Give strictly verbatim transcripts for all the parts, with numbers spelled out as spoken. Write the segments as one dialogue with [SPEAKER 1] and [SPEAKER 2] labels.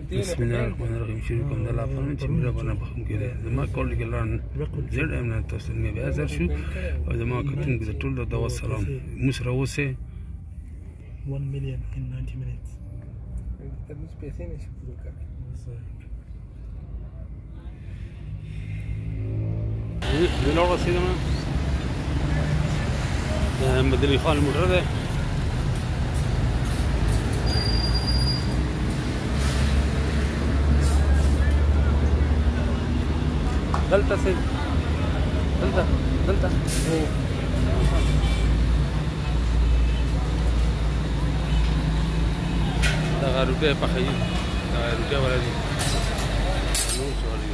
[SPEAKER 1] बिस्मिल्लाहिर्रहमानिर्रहीम। शुरू कोम द अल्लाह फरमान چې میرا باندې بخم کړي زما کول کې لرن زړه هم نه تاسو نه بیا زر شو او زما کتون کې ټول د سلام مسره وسه
[SPEAKER 2] one million in ninety minutes.
[SPEAKER 3] تبلیغ پیسې نشي پوره کړی.
[SPEAKER 1] ویلو رسیدم مدني خان الموټر ده دلته سي دلته دلته دا غروبه په خي دا غروبه ولادي نو سوري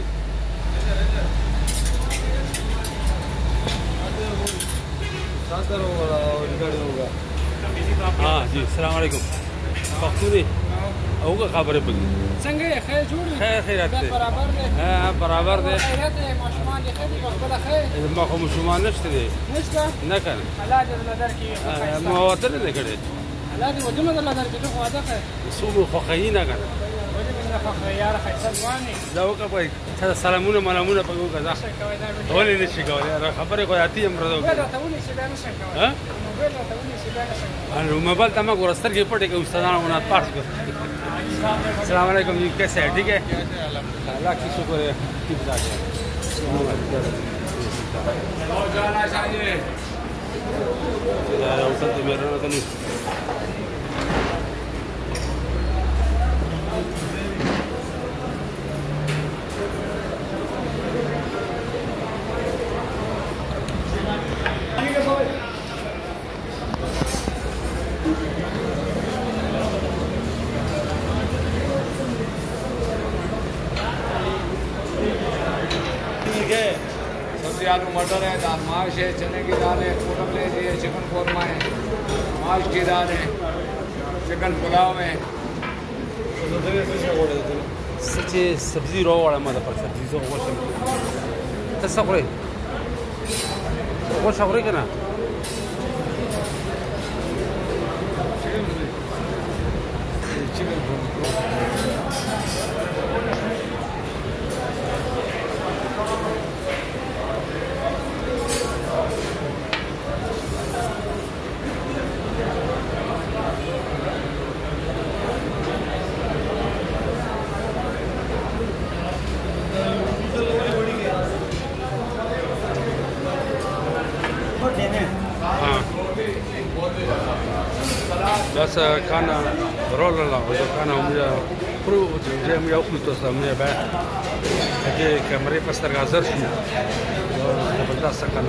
[SPEAKER 1] सादर होगा रिकॉर्ड होगा हाँ जी अस्सलाम वालेकुम पख्तूनी होगा खबर है बगी
[SPEAKER 4] संगे खैर जोड़ी
[SPEAKER 1] खैर खैरत
[SPEAKER 4] बराबर दे
[SPEAKER 1] हाँ बराबर दे
[SPEAKER 4] खैरत है माशुमान ये खैर बखला खैर
[SPEAKER 1] ما خو مشومان نشته دي
[SPEAKER 4] نشته
[SPEAKER 1] نه کنه
[SPEAKER 4] الله دې نظر کې
[SPEAKER 1] ما وته نه کړي
[SPEAKER 4] الله دې ودونه نظر کې خو واده خیر
[SPEAKER 1] سو خو خینا کنه
[SPEAKER 4] ودې نه خو خيار خیسل واني
[SPEAKER 1] دا وکړه په سلامونه ملامونه په وګه ولې نشي کولای خبره کوي اتی امر دا
[SPEAKER 4] ولا ته ولې شي دا نشم کولای
[SPEAKER 1] ها
[SPEAKER 4] ولا ته ولې شي دا نشم
[SPEAKER 1] انا موبایل ته ما ګورستر کې پټه کې استادانو نه پاس کړ السلام علیکم जी कैसे है ठीक है अल्लाह की शुक्र है ठीक ठाक है और जाना चाहिए यार उठा तो मेरा ना नहीं
[SPEAKER 3] आलू मटर है, दाल माश है, चने की दाल है, कोलम ले है, चिकन कौरमा है, माश की दाल है, चिकन पुलाव है।
[SPEAKER 1] सच्ची सब्जी रो वाला मत पर सब्जी जो वो सब तसखरे वो सखरे के ना بس كان رول لا كان هم برو جيم يا اخو تصمم بقى هدي كاميرا بستر غازر شو زبردست كان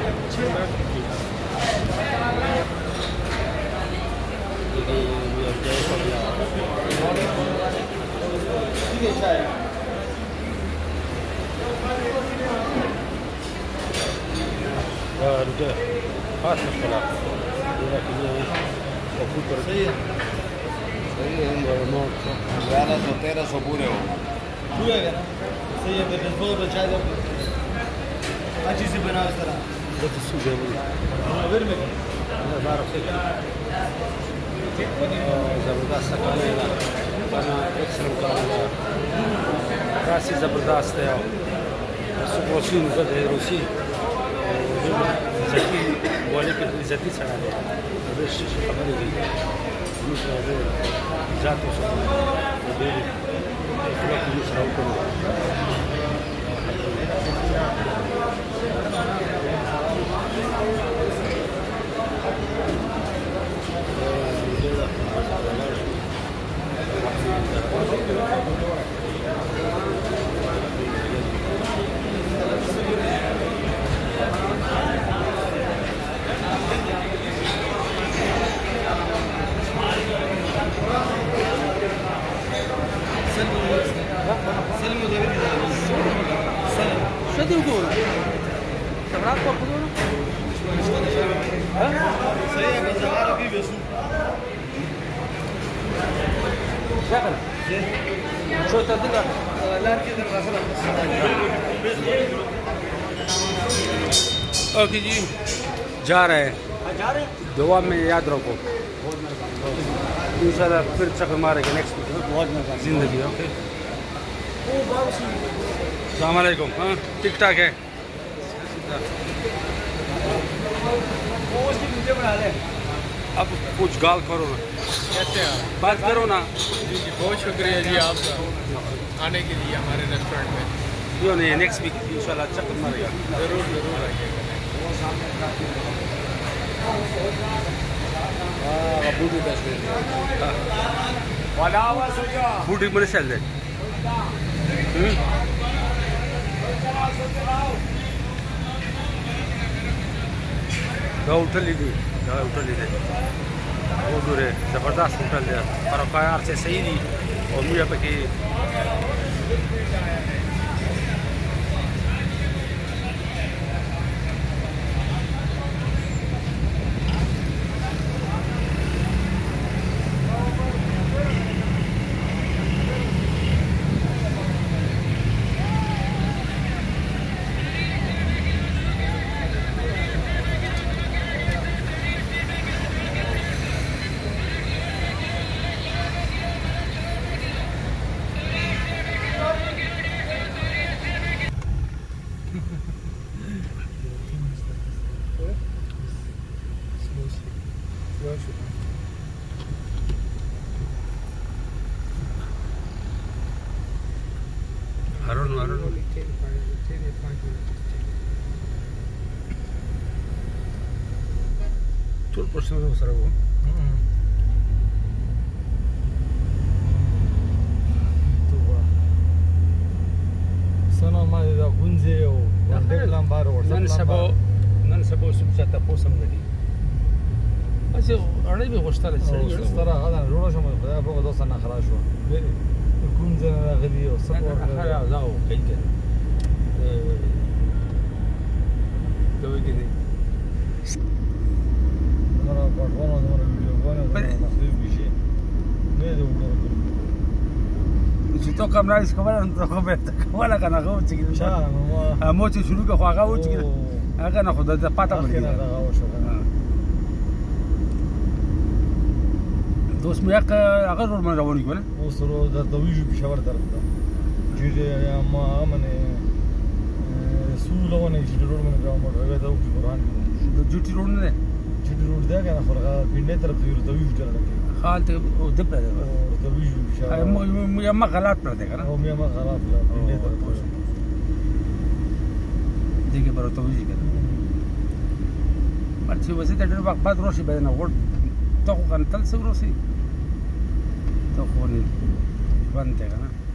[SPEAKER 1] رجع خاص مشكلة
[SPEAKER 3] सही है सही है ग्यारह सौ तेरह सौ पूरे हो
[SPEAKER 2] पूरे ना सही है फिर दो बचा दो अच्छी से बना इस तरह
[SPEAKER 1] ده السوق يا ابوي
[SPEAKER 2] غير में
[SPEAKER 1] انا بعرف كده زبردست كان هنا انا اكثر كان راسي زبردست يا السوق روسي وكذا روسي زكي ولكن زكي سنه بس شيء خبري دي مش هذا ذاته سبحان الله دي فلوس مش راوكم شو تقول؟ تبغى تاخذونه؟ ها؟
[SPEAKER 2] सही है बस عربي بس
[SPEAKER 1] شغل شو تدل
[SPEAKER 2] لا كده خلاص
[SPEAKER 1] ओके जी जा रहे हैं
[SPEAKER 2] जा रहे हैं
[SPEAKER 1] दुआ में याद रखो। इंशाल्लाह फिर चक्कर मारेंगे नेक्स्ट वीक
[SPEAKER 2] बहुत मेहरबानी
[SPEAKER 1] जिंदगी। ओके अस्सलाम वालेकुम। हाँ ठीक ठाक है।
[SPEAKER 2] बना ले
[SPEAKER 1] अब कुछ गाल करो ना,
[SPEAKER 5] कैसे हैं?
[SPEAKER 1] बात करो ना।
[SPEAKER 5] जी जी बहुत शुक्रिया जी आपका आने के लिए हमारे रेस्टोरेंट में।
[SPEAKER 1] क्यों नहीं, नेक्स्ट वीक इंशाल्लाह चक्कर मारेगा।
[SPEAKER 5] ज़रूर ज़रूर आइएगा।
[SPEAKER 3] बूटी तस्वीर वाला आवाज हो जा
[SPEAKER 1] बूटी मेरे सेल दे होटल ली थी होटल ली थे वो दूर है ज़बरदस्त होटल है फरकार से सही थी और मुझे पे कि I don't know, I don't know. ټول پرسنل سره وو
[SPEAKER 2] سنا ما دا غونځي او ډیپلام بار ورته
[SPEAKER 1] نن سبا نن سبا سوچا تاسو هم غدي بس اړې به غوښتل چې
[SPEAKER 2] ستاره غدا جوړه شوم خدای په دوه سنه خلاص شو غونځي نه غدي او سفر
[SPEAKER 1] خلا زاو کېږي دوی کې دي
[SPEAKER 2] مرا پټوانو مرا ویډیو باندې تخریب شي نه دی وګورم
[SPEAKER 1] چې تو کمره اس کومه ته خو به ولا کنه غو چې
[SPEAKER 2] چا نو
[SPEAKER 1] مو چې شروع کا خو هغه و چې هغه نه خدای ته پاته
[SPEAKER 2] نه
[SPEAKER 1] ولګي
[SPEAKER 2] دا غو شو
[SPEAKER 1] دوست مې هغه ور من رواني کوله
[SPEAKER 2] او سره د دویجو پېښور طرف ته چې ما امنه سولونه چې ډېر من راو مړ راوي دا په قرآن
[SPEAKER 1] د جوټي روډ نه
[SPEAKER 2] چې ډېر دا کنه خورغه پینډه طرف ته دویجو ډېر لګي
[SPEAKER 1] حال ته او د په
[SPEAKER 2] او دویجو پېښور
[SPEAKER 1] مو یم غلط پر دی کنه
[SPEAKER 2] او مې ما خراب لا پینډه طرف ته
[SPEAKER 1] دیګه برته وځي کنه مرته وځي ته ډېر وخت بعد روشي به نه ور ته خو کنه تل څو روسي ته خو نه باندې کنه